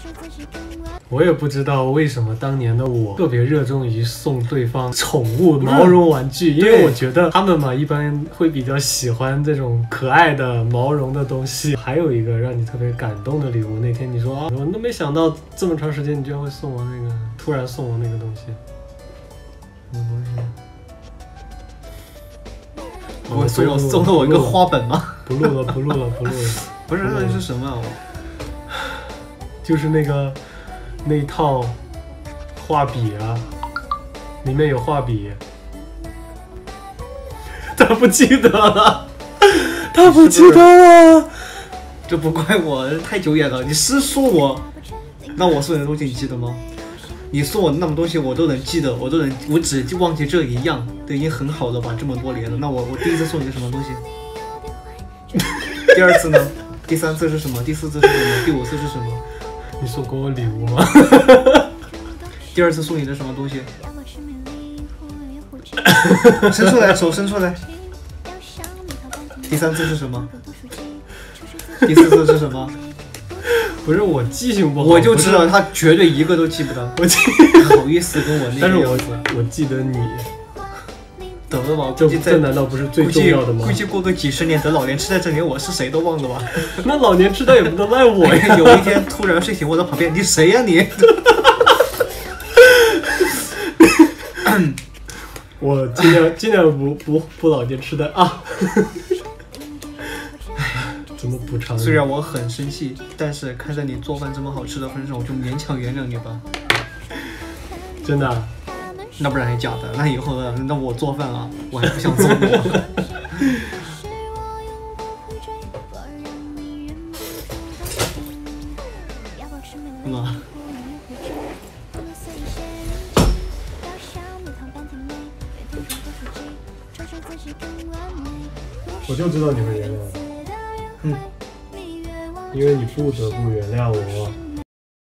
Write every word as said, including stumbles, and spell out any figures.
我也不知道为什么当年的我特别热衷于送对方宠物毛绒玩具，因为我觉得他们嘛一般会比较喜欢这种可爱的毛绒的东西。还有一个让你特别感动的礼物，那天你说啊，我都没想到这么长时间你居然会送我那个，突然送我那个东西。什么东西？ 我送我送了我一个花本吗？ 不录了，不录了，不录了。 不是，那是什么啊？ 就是那个那一套画笔啊，里面有画笔。他不记得了，他不记得了。 这不怪我，太久远了。你是说我，那我送你的东西你记得吗？你送我那么东西我都能记得，我都能，我只忘记这一样，这已经很好了吧？这么多年了，那我我第一次送你个什么东西？第二次呢？第三次是什么？第四次是什么？第五次是什么？ 你送过我礼物吗？ 第二次送你的什么东西？伸出来，手伸出来。第三次是什么？第四次是什么？ 不是我记性不好， 我就知道他绝对一个都记不得。 我记， 好意思跟我那个， 但是我我记得你。 得了吧， 这这难道不是最重要的吗？ 估计过个几十年得老年痴呆症，连我是谁都忘了吧？ 那老年痴呆也不能赖我呀！ 有一天突然睡醒，我在旁边，你谁呀、啊、你？ 我尽量尽量不不不老年痴呆啊！怎么补偿？ 虽然我很生气，但是看在你做饭这么好吃的份上，我就勉强原谅你吧。 真的、啊？ 那不然还假的？那以后呢？那我做饭啊，我还不想做呢。嗯。 我就知道你会原谅我。嗯。因为你不得不原谅我。